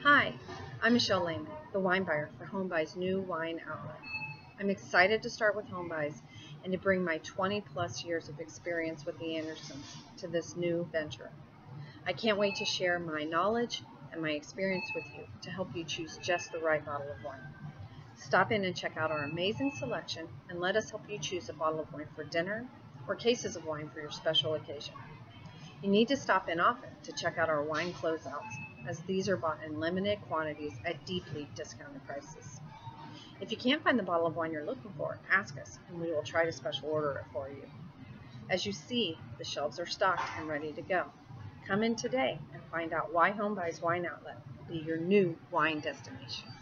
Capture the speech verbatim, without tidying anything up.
Hi, I'm Michelle Lehman, the wine buyer for HomeBuy's new wine outlet. I'm excited to start with HomeBuy's and to bring my twenty plus years of experience with the Andersons to this new venture. I can't wait to share my knowledge and my experience with you to help you choose just the right bottle of wine. Stop in and check out our amazing selection and let us help you choose a bottle of wine for dinner or cases of wine for your special occasion. You need to stop in often to check out our wine closeouts, as these are bought in limited quantities at deeply discounted prices. If you can't find the bottle of wine you're looking for, ask us and we will try to special order it for you. As you see, the shelves are stocked and ready to go. Come in today and find out why HomeBuy's Wine Outlet will be your new wine destination.